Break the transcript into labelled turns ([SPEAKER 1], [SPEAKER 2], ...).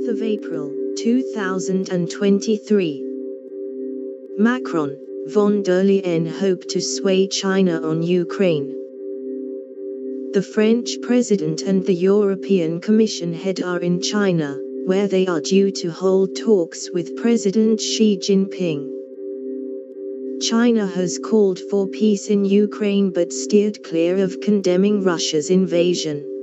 [SPEAKER 1] of April, 2023. Macron, von der Leyen hope to sway China on Ukraine. The French President and the European Commission head are in China, where they are due to hold talks with President Xi Jinping. China has called for peace in Ukraine but steered clear of condemning Russia's invasion.